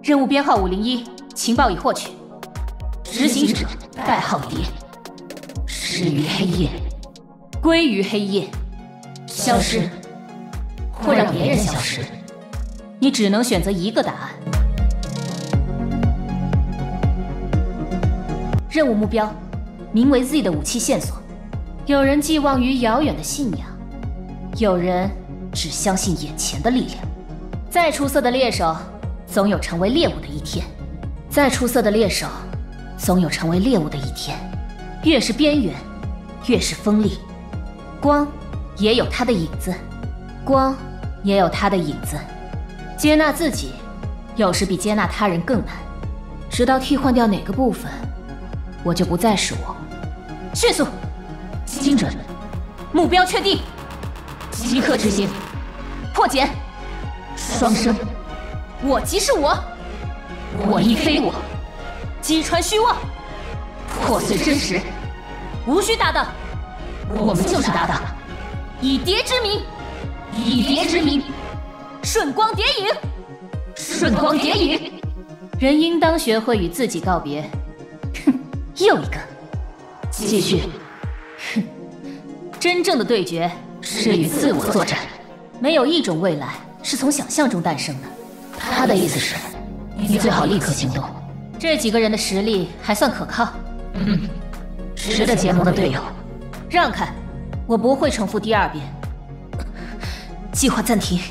任务编号501，情报已获取。执行者代号蝶，失于黑夜，归于黑夜，消失，或让别人消失。你只能选择一个答案。任务目标，名为 Z 的武器线索。有人寄望于遥远的信仰，有人只相信眼前的力量。再出色的猎手，总有成为猎物的一天；再出色的猎手，总有成为猎物的一天。越是边缘，越是锋利。光也有它的影子，光也有它的影子。接纳自己，有时比接纳他人更难。直到替换掉哪个部分，我就不再是我。迅速，精准，目标确定，即刻执行。破茧，双生，我即是我，我亦非我。击穿虚妄，破碎真实，无需搭档，我们就是搭档。以蝶之名，以蝶之名，瞬光蝶影，瞬光蝶影。人应当学会与自己告别。哼，又一个。继续。哼，真正的对决是与自我作战。没有一种未来是从想象中诞生的。他的意思是，你最好立刻行动。这几个人的实力还算可靠。值得结盟的队友。让开，我不会重复第二遍。计划暂停。